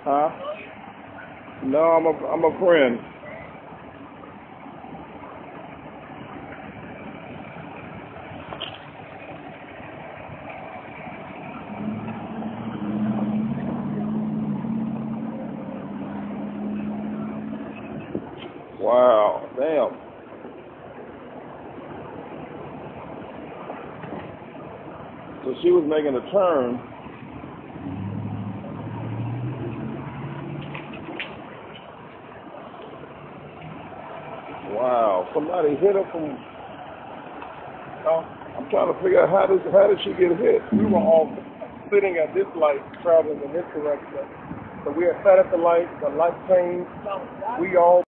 Huh? No, I'm a friend. Wow, damn. So she was making a turn. Wow, somebody hit her from. I'm trying to figure out how did she get hit? We were all sitting at this light, traveling in this direction. So we had sat at the light changed. We all